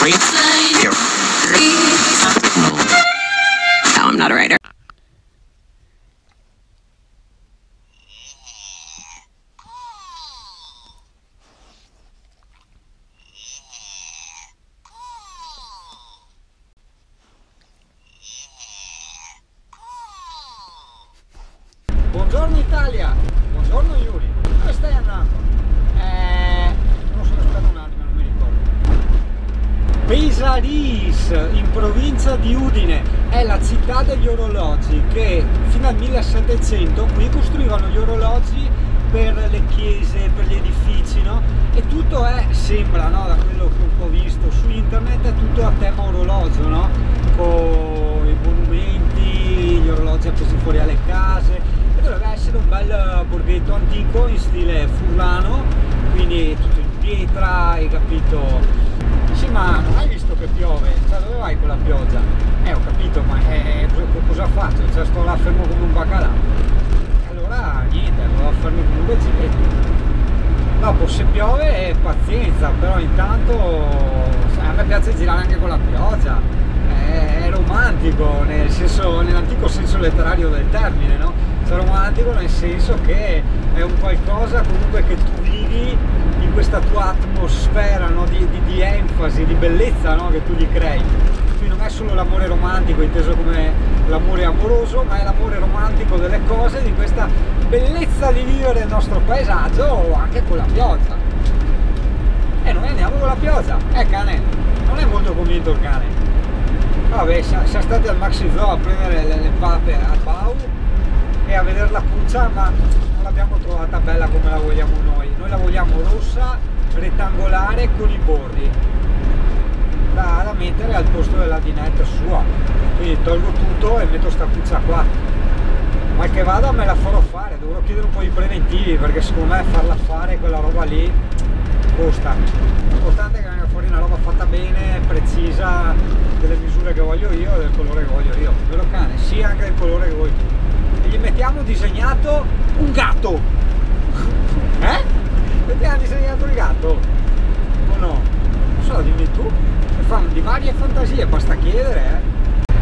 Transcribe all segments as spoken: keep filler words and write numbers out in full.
No, I'm not a writer. Buongiorno Italia, buongiorno Yuri, dove stai andando? Eh, non so, aspetta un attimo, non mi ricordo. Pesaris, in provincia di Udine, è la città degli orologi, che fino al millesettecento qui costruivano gli orologi per le chiese, per gli edifici, no? E tutto è, sembra, no? Da quello che ho visto su internet, è tutto a tema orologio, no? Con i monumenti, gli orologi appesi fuori alle case. Dovrebbe essere un bel borghetto antico in stile furlano, quindi tutto in pietra, hai capito? Sì, ma non hai visto che piove? Cioè, dove vai con la pioggia? Eh, ho capito, ma eh, cosa faccio? Cioè, sto là fermo come un baccalà. Allora, niente, vado a farmi come un vegetto. Dopo, se piove, pazienza, però intanto a me piace girare anche con la pioggia. È romantico, nel senso, nell'antico senso letterario del termine, no? Cioè, romantico nel senso che è un qualcosa comunque che tu vivi in questa tua atmosfera, no? di, di, di enfasi, di bellezza, no? Che tu gli crei. Quindi non è solo l'amore romantico inteso come l'amore amoroso, ma è l'amore romantico delle cose, di questa bellezza di vivere il nostro paesaggio anche con la pioggia. E noi andiamo con la pioggia. Eh cane, non è molto convinto il cane. Vabbè, siamo stati al Maxi Zoo a prendere le, le pape al Bau e a vedere la cuccia, ma non l'abbiamo trovata bella come la vogliamo noi. Noi la vogliamo rossa, rettangolare, con i bordi, da, da mettere al posto della dinette sua. Quindi tolgo tutto e metto sta cuccia qua. Mal che vada me la farò fare, dovrò chiedere un po' di preventivi, perché secondo me farla fare quella roba lì costa. L'importante è che venga fuori una roba fatta bene, precisa, delle misure che voglio io e del colore che voglio io. Vero cane? Sì, anche del colore che vuoi tu. E gli mettiamo disegnato un gatto. Eh? Mettiamo disegnato il gatto? O no? Non so, dimmi tu. E fanno di varie fantasie, basta chiedere, eh?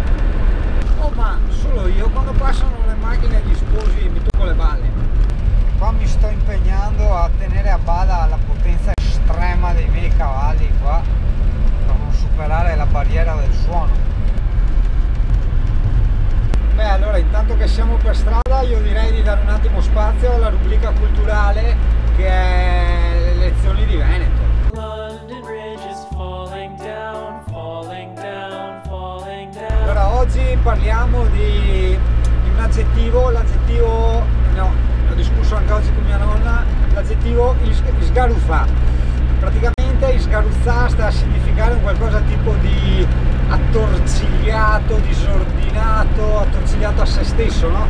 Oh, ma solo io quando passano le macchine gli sposi mi tocco le balle. Qua mi sto impegnando a tenere a bada la potenza estrema dei miei cavalli qua per non superare la barriera del suono. Beh, allora intanto che siamo per strada io direi di dare un attimo spazio alla rubrica culturale che è le lezioni di Veneto. Allora oggi parliamo di, di un aggettivo, l'aggettivo, no, ho discusso anche oggi con mia nonna, l'aggettivo isgaruffà. Praticamente isgaruffà sta a significare un qualcosa tipo di attorcigliato, disordinato, attorcigliato a se stesso, no?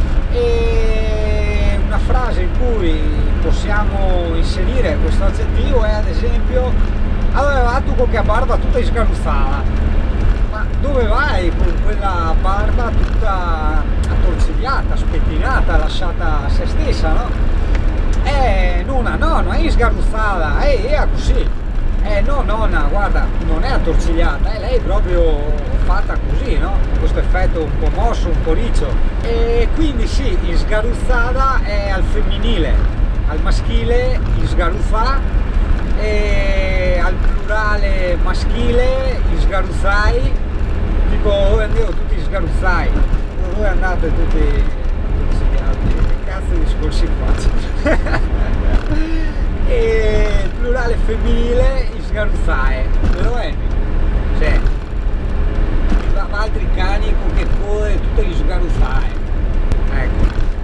E una frase in cui possiamo inserire questo aggettivo è ad esempio: aveva tu con che barba tutta isgaruffata. Ma dove vai con quella barba tutta attorcigliata, spettinata, lasciata a se stessa, no? Eh, nonna, no, non è sgaruzzata, eh, è così. Eh, no, nonna, guarda, non è attorcigliata, è lei proprio fatta così, no? Questo effetto un po' mosso, un po' riccio. E quindi sì, sgaruzzata è al femminile, al maschile sgaruffà, e al plurale maschile sgaruzzai, tipo dove andiamo tutti sgaruzzai, dove andate tutti, che cazzo di discorsi faccio? E il plurale femminile sgaruzzae, vero Emi? Cioè, altri cani con che code tutto gli sgaruzzae, ecco,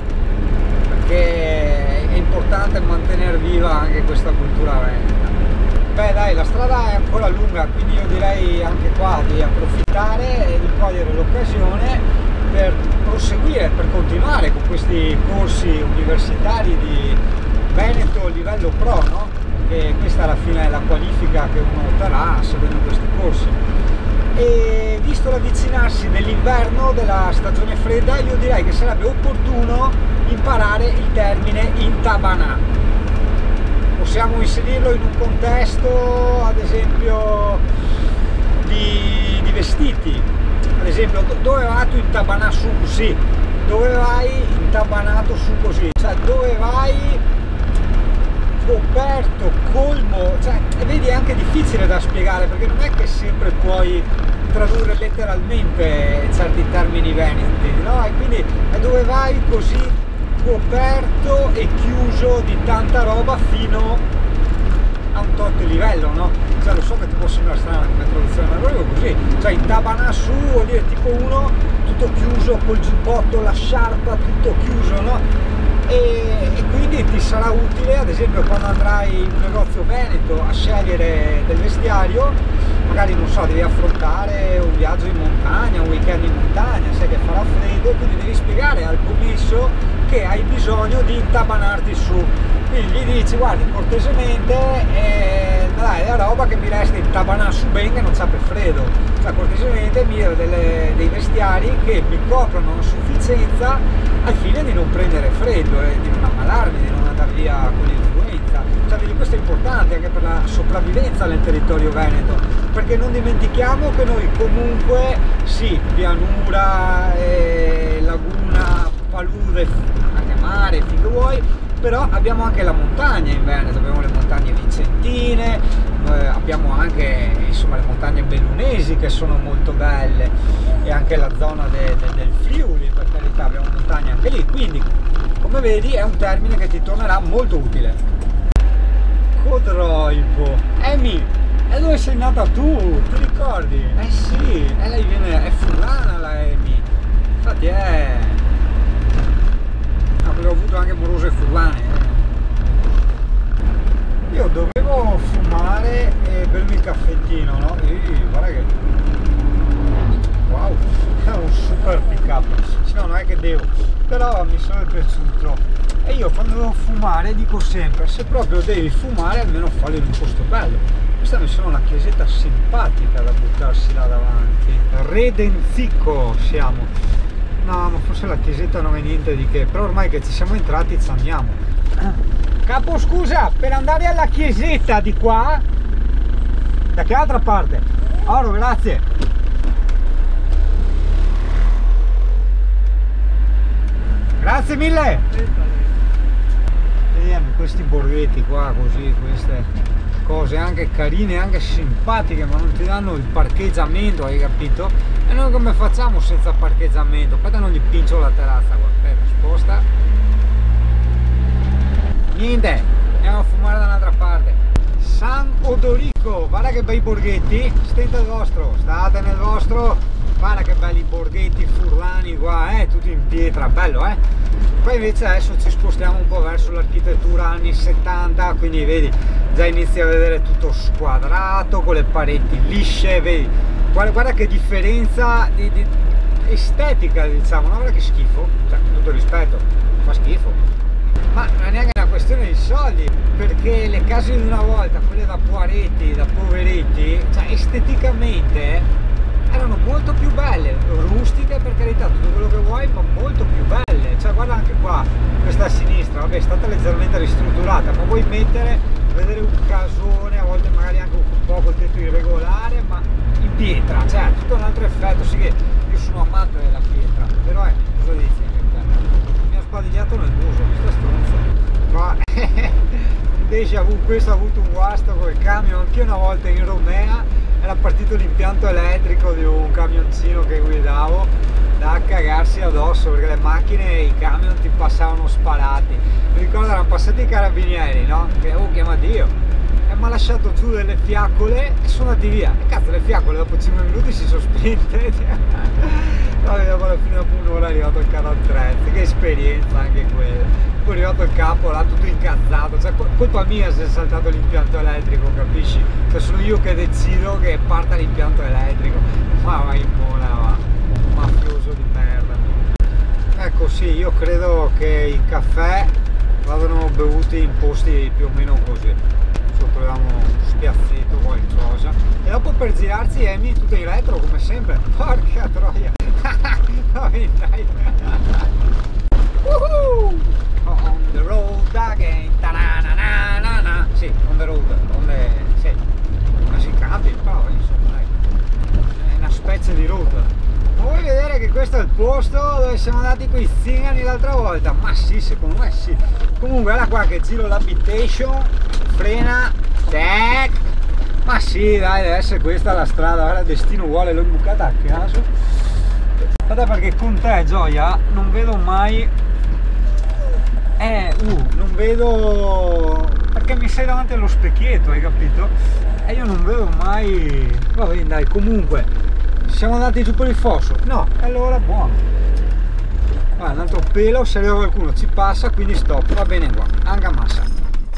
perché è importante mantenere viva anche questa cultura veneta. Beh dai, la strada è ancora lunga, quindi io direi anche qua di approfittare e di cogliere l'occasione per proseguire, per continuare con questi corsi universitari di Veneto livello pro, no? Che questa alla fine è la qualifica che uno otterrà seguendo questi corsi. E visto l'avvicinarsi dell'inverno, della stagione fredda, io direi che sarebbe opportuno imparare il termine intabanà. Possiamo inserirlo in un contesto, ad esempio vestiti, ad esempio, dove vai tu intabanato su così, dove vai intabanato su così, cioè dove vai coperto, colmo, cioè, e vedi, è anche difficile da spiegare perché non è che sempre puoi tradurre letteralmente certi termini veneti, no? E quindi è dove vai così coperto e chiuso di tanta roba fino a un tot livello, no? Cioè, lo so che ti può sembrare strana come traduzione, ma proprio così, cioè intabanà su vuol dire tipo uno tutto chiuso col giubbotto, la sciarpa, tutto chiuso, no? E, e quindi ti sarà utile, ad esempio, quando andrai in un negozio veneto a scegliere del vestiario, magari non so, devi affrontare un viaggio in montagna, un weekend in montagna, sai che farà freddo, quindi devi spiegare al commesso che hai bisogno di intabanarti su, quindi gli dici: guardi, cortesemente eh, dai, è la roba che mi resta intabanare su bene, che non c'ha per freddo, cioè cortesemente mi dà dei vestiari che mi coprono a sufficienza al fine di non prendere freddo e di non ammalarmi, di non andare via con l'influenza. Cioè, vedi, questo è importante anche per la sopravvivenza nel territorio veneto, perché non dimentichiamo che noi comunque, sì, pianura, eh, laguna, palude, anche mare, finché vuoi, però abbiamo anche la montagna in Veneto, abbiamo le montagne vicentine, eh, abbiamo anche, insomma, le montagne bellunesi che sono molto belle, e anche la zona de, de, del Friuli, per carità, abbiamo montagne anche lì, quindi come vedi è un termine che ti tornerà molto utile. Codroibo, Emi, e dove sei nata tu? Ti ricordi? Eh sì, e lei viene, è fulana la Emi, infatti è... avevo avuto anche morose furlane, eh. Io dovevo fumare e bermi il caffettino, no? E guarda che wow, è un super pick up, no, non è che devo, però mi sono piaciuto. E io quando devo fumare dico sempre: se proprio devi fumare almeno fallo in un posto bello. Questa mi sembra una chiesetta simpatica da buttarsi là davanti. Redenzico siamo. No, ma forse la chiesetta non è niente di che, però ormai che ci siamo entrati ci andiamo. Capo, scusa, per andare alla chiesetta di qua, da che altra parte? Oro, grazie. Grazie mille. Vediamo questi borghetti qua, così, queste cose anche carine, anche simpatiche, ma non ti danno il parcheggiamento, hai capito? E noi come facciamo senza parcheggiamento? Aspetta, non gli pincio la terrazza qua, aspetta, sposta. Niente, andiamo a fumare da un'altra parte. San Odorico, guarda che bei borghetti, state nel vostro, state nel vostro, guarda che belli borghetti furlani qua, eh, tutti in pietra, bello, eh. Poi invece adesso ci spostiamo un po' verso l'architettura anni settanta, quindi vedi, già inizi a vedere tutto squadrato, con le pareti lisce, vedi, guarda, guarda che differenza di, di estetica, diciamo, no? Guarda che schifo, cioè, con tutto rispetto, fa schifo, ma non è neanche una questione di soldi, perché le case di una volta, quelle da Poaretti, da poveretti, cioè esteticamente erano molto più belle, rustiche, per carità, tutto quello che vuoi, ma molto più belle. Cioè, guarda anche qua, questa a sinistra, vabbè, è stata leggermente ristrutturata, ma vuoi mettere, vedere un casone, a volte magari anche un po' col tetto irregolare, ma in pietra, cioè tutto un altro effetto. Sì, che io sono amante della pietra, però è, cosa dici? Mi ha spadigliato nel muso, questo è stronzo. Ma un déjà vu, questo ha avuto un guasto col camion, anch'io una volta in Romea era partito l'impianto elettrico di un camioncino che guidavo, da cagarsi addosso, perché le macchine e i camion ti passavano sparati. Mi ricordo erano passati i carabinieri, no? Che oh, chiama Dio, e mi ha lasciato giù delle fiaccole e sono andati via. E cazzo, le fiaccole dopo cinque minuti si sono spente. Vabbè, dopo alla fine, dopo un'ora è arrivato il carro attrezzi, che esperienza anche quella. Poi è arrivato il capo là tutto incazzato, cioè colpa mia se è saltato l'impianto elettrico, capisci? Cioè sono io che decido che parta l'impianto elettrico, ma vai in buona, va, mafioso di merda. Ecco, sì, io credo che i caffè vadano bevuti in posti più o meno così, troviamo uno spiazzetto, qualcosa, e dopo per girarsi Emi tutto in retro come sempre, porca troia. Vabbè, dai. Woohoo! On the road again, ta-na-na-na-na. Sì, on the road, on the... sì, non si cambia, però insomma, dai. È una specie questo è il posto dove siamo andati con i zingari l'altra volta. Ma sì, secondo me sì. Comunque guarda qua che giro l'habitation, frena, tac. Ma sì, dai, deve essere questa la strada, guarda, il destino vuole, l'ho imbucata a caso. Guarda perché con te, Gioia, non vedo mai... Eh, uh, non vedo... perché mi sei davanti allo specchietto, hai capito? E io non vedo mai... Va bene, dai, comunque, siamo andati giù per il fosso? No, allora buono. Guarda, un altro pelo, se arriva qualcuno ci passa, quindi stop, va bene qua, anche massa.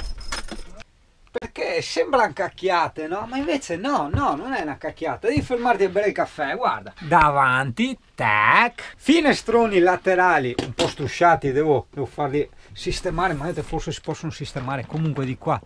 Perché sembrano cacchiate, no? Ma invece no, no, non è una cacchiata, devi fermarti a bere il caffè, guarda. Davanti, tac, finestroni laterali un po' strusciati, devo, devo farli sistemare, ma vedete, forse si possono sistemare comunque di qua.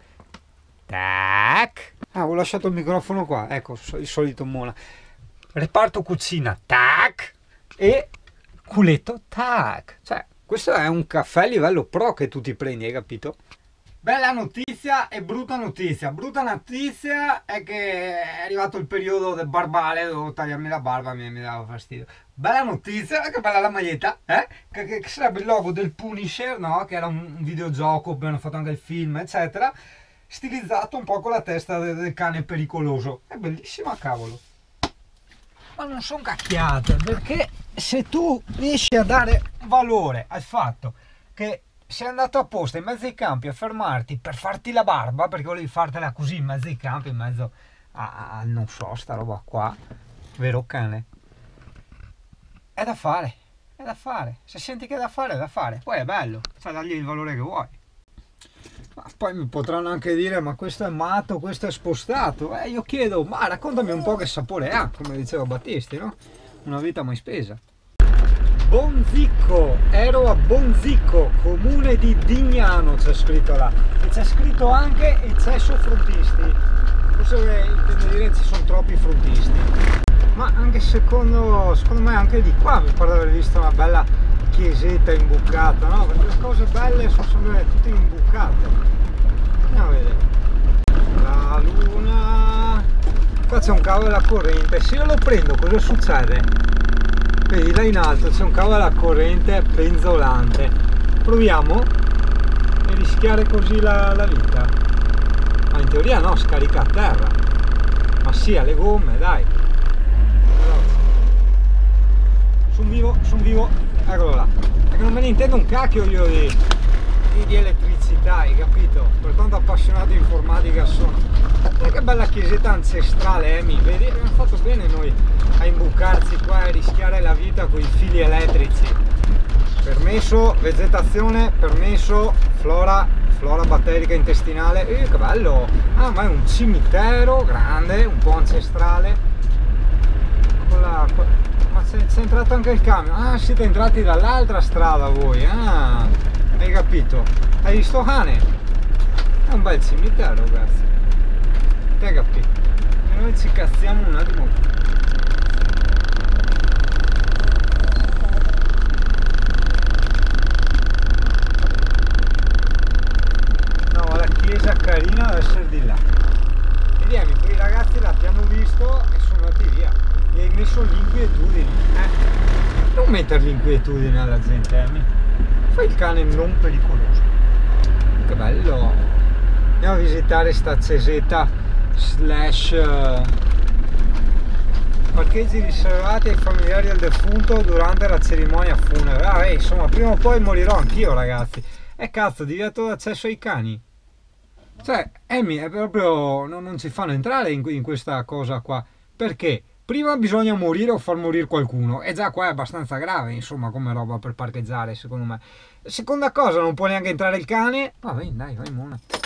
Tac. Ah, ho lasciato il microfono qua, ecco, il solito mola. Reparto cucina, tac. E culetto, tac. Cioè, questo è un caffè a livello pro che tu ti prendi, hai capito? Bella notizia e brutta notizia. Brutta notizia è che è arrivato il periodo del barbale, devo tagliarmi la barba, mi, mi dava fastidio. Bella notizia, che bella la maglietta, eh? Che, che, che sarebbe il logo del Punisher, no? Che era un, un videogioco, abbiamo fatto anche il film, eccetera. Stilizzato un po' con la testa del, del cane pericoloso. È bellissima, cavolo. Ma non sono cacchiate, perché se tu riesci a dare valore al fatto che sei andato apposta in mezzo ai campi a fermarti per farti la barba, perché volevi fartela così in mezzo ai campi, in mezzo a, a non so, sta roba qua, vero cane? È da fare, è da fare, se senti che è da fare, è da fare, poi è bello, sai dargli il valore che vuoi. Ma poi mi potranno anche dire, ma questo è matto, questo è spostato, eh, io chiedo, ma raccontami un po' che sapore ha, come diceva Battisti, no? Una vita mai spesa. Bonzicco, ero a Bonzicco, comune di Dignano, c'è scritto là, e c'è scritto anche il cesso frontisti, forse intendo dire ci sono troppi frontisti, ma anche secondo, secondo me anche di qua mi pare di aver visto una bella chiesetta imbucata, no? Perché le cose belle sono sempre tutte imbucate. Andiamo a vedere. La luna, qua c'è un cavo della corrente, se io lo prendo cosa succede? Vedi là in alto c'è un cavo della corrente penzolante, proviamo a rischiare così la, la vita, ma in teoria no, scarica a terra, ma sì, alle gomme, dai, sono vivo, sono vivo, eccolo là, perché non me ne intendo un cacchio io di, di, di elettricità, hai capito, per tanto appassionato di informatica sono. E che bella chiesetta ancestrale, Emi, vedi, abbiamo fatto bene noi a imbucarci qua e rischiare la vita con i fili elettrici. Permesso vegetazione, permesso flora, flora batterica intestinale. Eh, che bello! Ah, ma è un cimitero grande, un po' ancestrale. Con la, con... Ma c'è entrato anche il camion. Ah, siete entrati dall'altra strada voi. Ah, hai capito? Hai visto cane? È un bel cimitero, ragazzi. Hai capito? E noi ci cazziamo un attimo. No, la chiesa carina deve essere di là. Vediamo, quei ragazzi là ti hanno visto e sono andati via. Gli hai messo l'inquietudine. Eh? Non mettere l'inquietudine alla gente, Emi. Fai il cane non pericoloso. Che bello. Andiamo a visitare sta cesetta slash uh, parcheggi riservati ai familiari del defunto durante la cerimonia funebre. Ah, eh, insomma, prima o poi morirò anch'io, ragazzi. E cazzo, divieto d'accesso ai cani. Cioè, Emi, è proprio... non, non ci fanno entrare in, in questa cosa qua. Perché? Prima bisogna morire o far morire qualcuno. E già qua è abbastanza grave, insomma, come roba per parcheggiare, secondo me. Seconda cosa, non può neanche entrare il cane. Va bene, dai, vai, mona.